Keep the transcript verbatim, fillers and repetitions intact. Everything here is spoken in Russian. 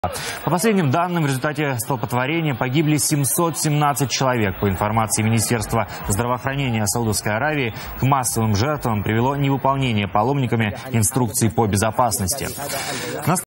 По последним данным, в результате столпотворения погибли семьсот семнадцать человек. По информации Министерства здравоохранения Саудовской Аравии, к массовым жертвам привело невыполнение паломниками инструкций по безопасности.